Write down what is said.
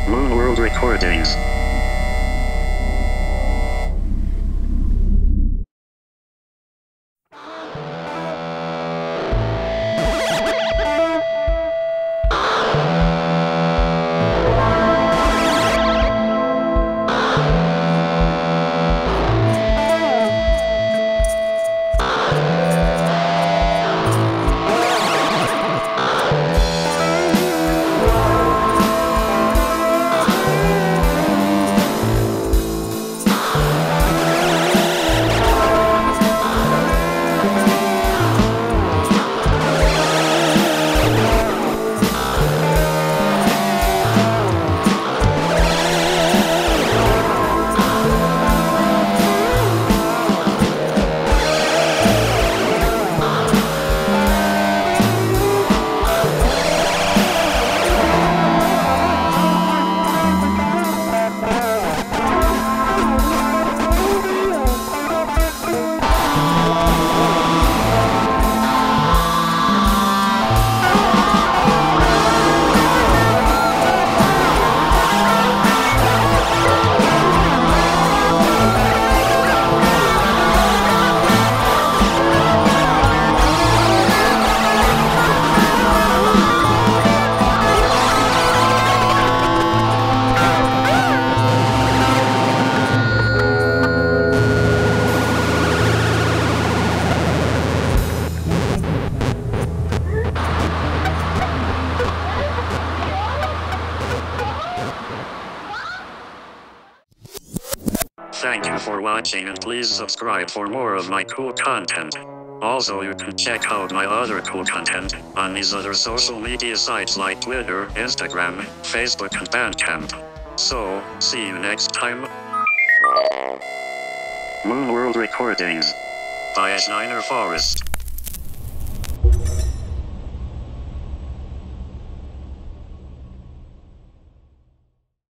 Moon World Recordings. Thank you for watching and please subscribe for more of my cool content. Also, you can check out my other cool content on these other social media sites like Twitter, Instagram, Facebook and Bandcamp. So, see you next time. Moon World Recordings by Eshniner Forest.